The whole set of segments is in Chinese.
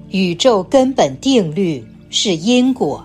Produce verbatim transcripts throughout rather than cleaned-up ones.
宇宙根本定律是因果。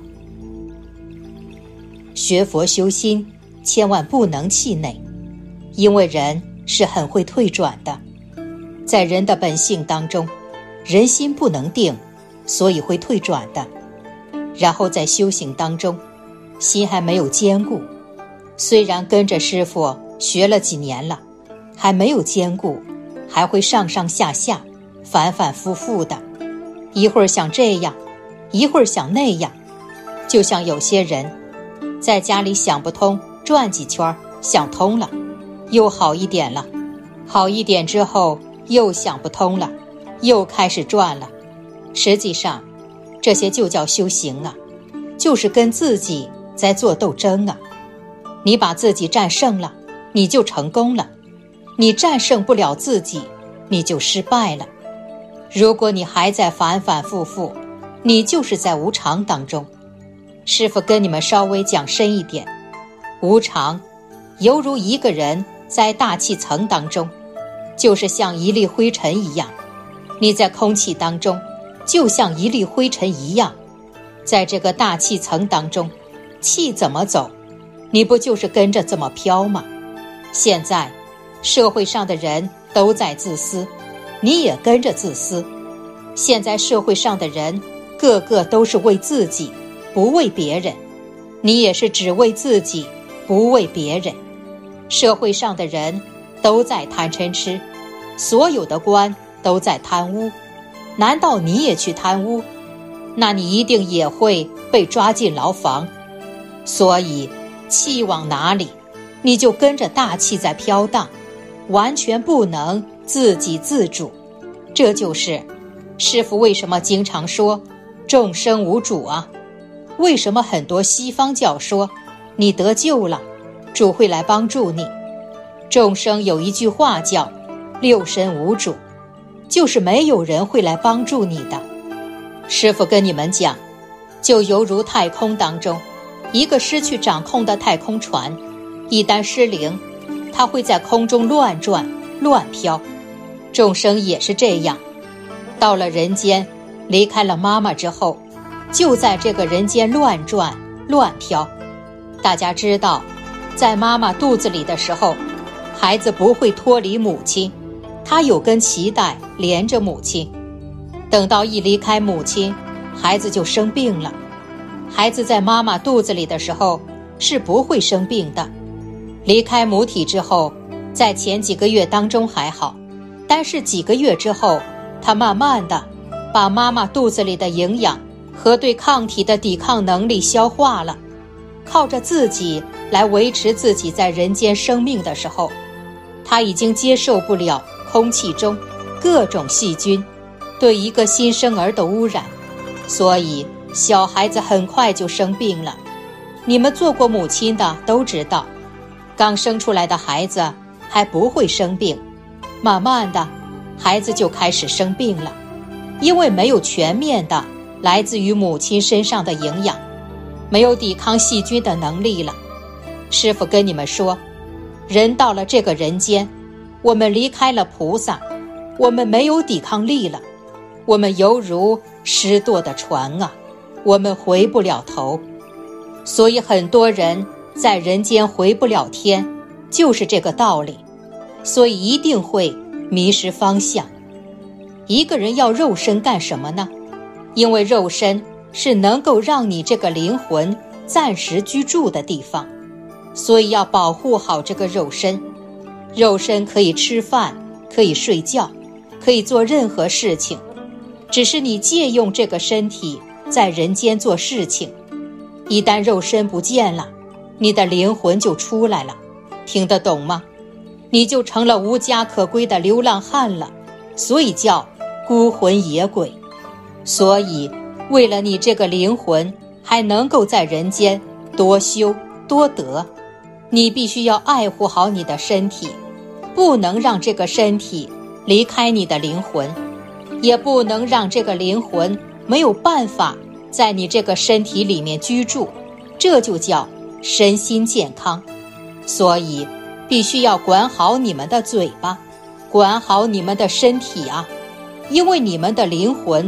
学佛修心，千万不能气馁，因为人是很会退转的。在人的本性当中，人心不能定，所以会退转的。然后在修行当中，心还没有坚固，虽然跟着师父学了几年了，还没有坚固，还会上上下下，反反复复的，一会儿想这样，一会儿想那样。就像有些人在家里想不通，转几圈想通了，又好一点了，好一点之后又想不通了，又开始转了。实际上这些就叫修行啊，就是跟自己在做斗争啊。你把自己战胜了，你就成功了；你战胜不了自己，你就失败了。如果你还在反反复复，你就是在无常当中。师父跟你们稍微讲深一点，无常犹如一个人在大气层当中，就是像一粒灰尘一样。你在空气当中就像一粒灰尘一样，在这个大气层当中，气怎么走，你不就是跟着这么飘吗？现在社会上的人都在自私，你也跟着自私。现在社会上的人个个都是为自己，不为别人，你也是只为自己，不为别人。社会上的人都在贪嗔痴，所有的官都在贪污，难道你也去贪污？那你一定也会被抓进牢房。所以气往哪里，你就跟着大气在飘荡，完全不能自给自主。这就是师父为什么经常说众生无主啊？为什么很多西方教说你得救了，主会来帮助你？众生有一句话叫六神无主，就是没有人会来帮助你的。师父跟你们讲，就犹如太空当中一个失去掌控的太空船，一旦失灵，它会在空中乱转乱飘。众生也是这样，到了人间，离开了妈妈之后，就在这个人间乱转乱飘。大家知道，在妈妈肚子里的时候，孩子不会脱离母亲，他有根脐带连着母亲。等到一离开母亲，孩子就生病了。孩子在妈妈肚子里的时候是不会生病的，离开母体之后，在前几个月当中还好，但是几个月之后，他慢慢的把妈妈肚子里的营养和对抗体的抵抗能力消化了，靠着自己来维持自己在人间生命的时候，他已经接受不了空气中各种细菌对一个新生儿的污染，所以小孩子很快就生病了。你们做过母亲的都知道，刚生出来的孩子还不会生病，慢慢的孩子就开始生病了，因为没有全面的来自于母亲身上的营养，没有抵抗细菌的能力了。师父跟你们说，人到了这个人间，我们离开了菩萨，我们没有抵抗力了，我们犹如失舵的船啊，我们回不了头。所以很多人在人间回不了天，就是这个道理。所以一定会迷失方向。一个人要肉身干什么呢？因为肉身是能够让你这个灵魂暂时居住的地方，所以要保护好这个肉身。肉身可以吃饭，可以睡觉，可以做任何事情，只是你借用这个身体在人间做事情。一旦肉身不见了，你的灵魂就出来了，听得懂吗？你就成了无家可归的流浪汉了，所以叫孤魂野鬼。所以为了你这个灵魂还能够在人间多修多得，你必须要爱护好你的身体，不能让这个身体离开你的灵魂，也不能让这个灵魂没有办法在你这个身体里面居住，这就叫身心健康。所以必须要管好你们的嘴巴，管好你们的身体啊，因为你们的灵魂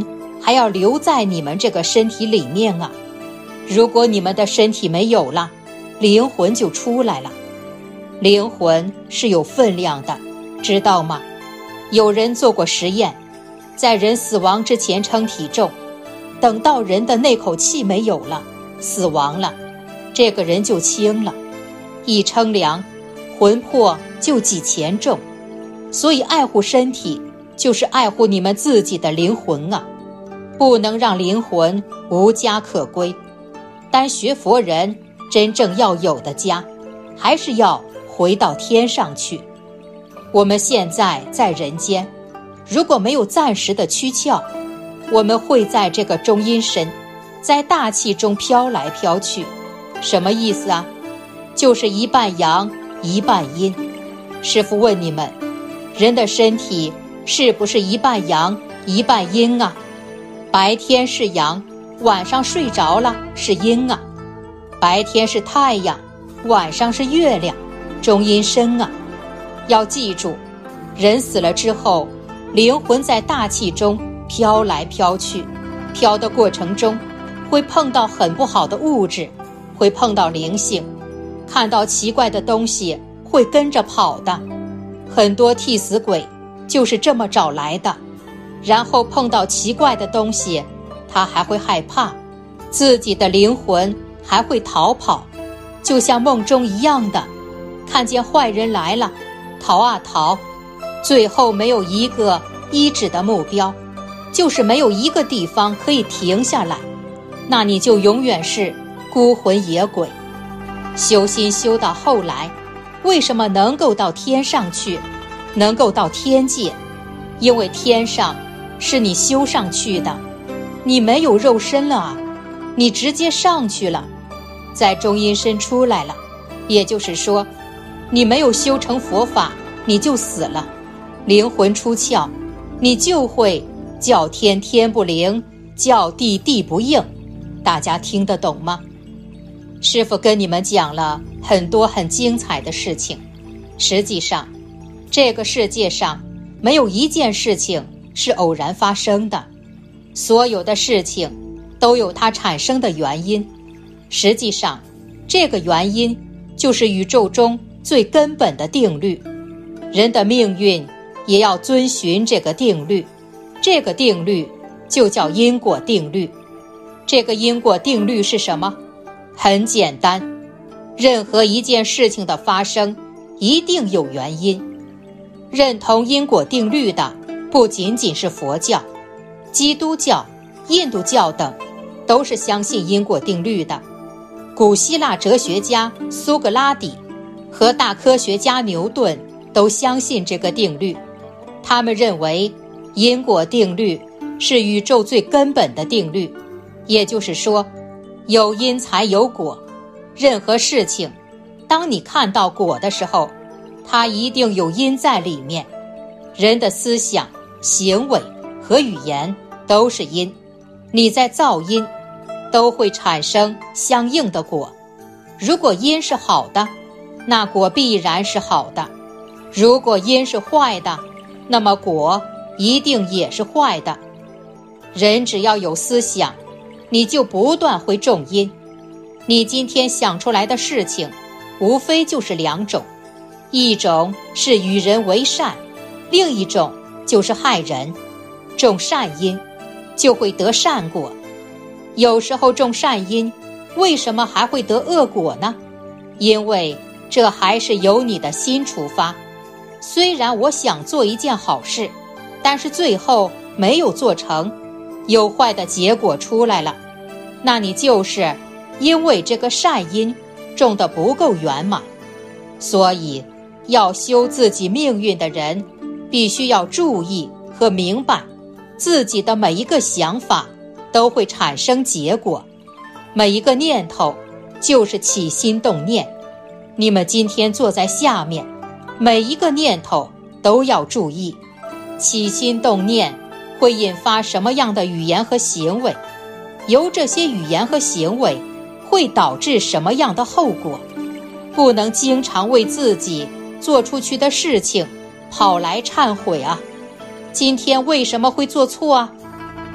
还要留在你们这个身体里面啊。如果你们的身体没有了，灵魂就出来了。灵魂是有分量的，知道吗？有人做过实验，在人死亡之前称体重，等到人的那口气没有了，死亡了，这个人就轻了。一称量，魂魄就几钱重。所以爱护身体，就是爱护你们自己的灵魂啊，不能让灵魂无家可归。但学佛人真正要有的家，还是要回到天上去。我们现在在人间，如果没有暂时的躯壳，我们会在这个中阴身，在大气中飘来飘去。什么意思啊？就是一半阳一半阴。师父问你们，人的身体是不是一半阳一半阴啊？白天是阳，晚上睡着了是阴啊。白天是太阳，晚上是月亮，中阴身啊。要记住，人死了之后，灵魂在大气中飘来飘去，飘的过程中会碰到很不好的物质，会碰到灵性，看到奇怪的东西会跟着跑的。很多替死鬼就是这么找来的，然后碰到奇怪的东西，他还会害怕，自己的灵魂还会逃跑，就像梦中一样的，看见坏人来了，逃啊逃，最后没有一个医治的目标，就是没有一个地方可以停下来，那你就永远是孤魂野鬼。修心修到后来，为什么能够到天上去，能够到天界？因为天上是你修上去的，你没有肉身了啊，你直接上去了，在中阴身出来了。也就是说，你没有修成佛法，你就死了，灵魂出窍，你就会叫天天不灵，叫地地不应。大家听得懂吗？师父跟你们讲了很多很精彩的事情，实际上这个世界上没有一件事情是偶然发生的，所有的事情都有它产生的原因。实际上这个原因就是宇宙中最根本的定律，人的命运也要遵循这个定律，这个定律就叫因果定律。这个因果定律是什么？很简单，任何一件事情的发生一定有原因。认同因果定律的不仅仅是佛教，基督教、印度教等都是相信因果定律的。古希腊哲学家苏格拉底和大科学家牛顿都相信这个定律，他们认为因果定律是宇宙最根本的定律，也就是说，有因才有果。任何事情，当你看到果的时候，它一定有因在里面。人的思想、行为和语言都是因，你在造因，都会产生相应的果。如果因是好的，那果必然是好的；如果因是坏的，那么果一定也是坏的。人只要有思想，你就不断会种因。你今天想出来的事情，无非就是两种，一种是与人为善，另一种就是害人。种善因，就会得善果。有时候种善因，为什么还会得恶果呢？因为这还是由你的心出发。虽然我想做一件好事，但是最后没有做成，有坏的结果出来了，那你就是因为这个善因种得不够圆满。所以要修自己命运的人，必须要注意和明白，自己的每一个想法都会产生结果，每一个念头就是起心动念。你们今天坐在下面，每一个念头都要注意，起心动念会引发什么样的语言和行为，由这些语言和行为会导致什么样的后果。不能经常为自己做出去的事情跑来忏悔啊！今天为什么会做错啊？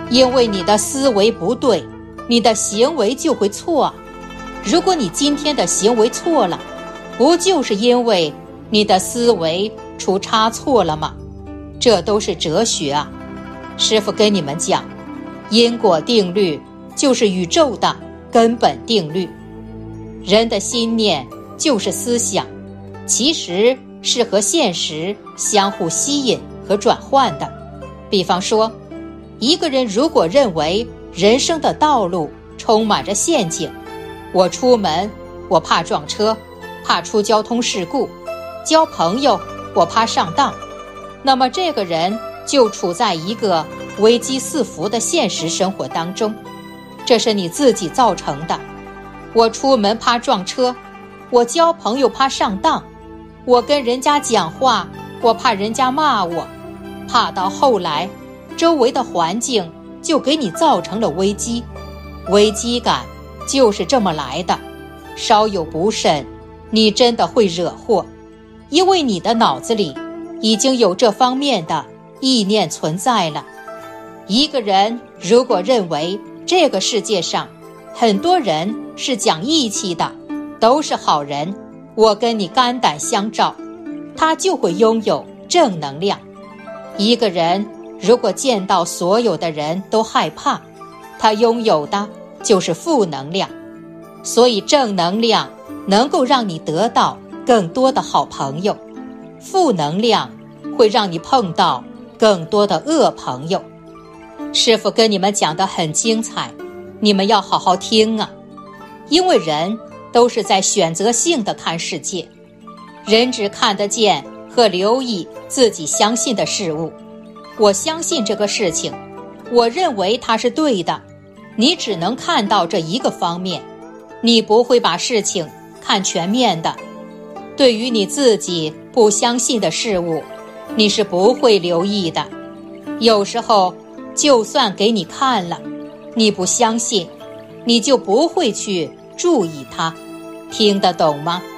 因为你的思维不对，你的行为就会错。如果你今天的行为错了，不就是因为你的思维出差错了吗？这都是哲学啊。师父跟你们讲，因果定律就是宇宙的根本定律。人的心念就是思想，其实是和现实相互吸引和转换的。比方说，一个人如果认为人生的道路充满着陷阱，我出门我怕撞车，怕出交通事故，交朋友我怕上当，那么这个人就处在一个危机四伏的现实生活当中。这是你自己造成的。我出门怕撞车，我交朋友怕上当，我跟人家讲话我怕人家骂我，怕到后来周围的环境就给你造成了危机。危机感就是这么来的，稍有不慎，你真的会惹祸，因为你的脑子里已经有这方面的意念存在了。一个人如果认为这个世界上很多人是讲义气的，都是好人，我跟你肝胆相照，他就会拥有正能量。一个人如果见到所有的人都害怕，他拥有的就是负能量。所以正能量能够让你得到更多的好朋友，负能量会让你碰到更多的恶朋友。师父跟你们讲得很精彩，你们要好好听啊。因为人都是在选择性的看世界，人只看得见和留意自己相信的事物。我相信这个事情，我认为它是对的，你只能看到这一个方面，你不会把事情看全面的。对于你自己不相信的事物，你是不会留意的。有时候就算给你看了，你不相信，你就不会去注意它。听得懂吗？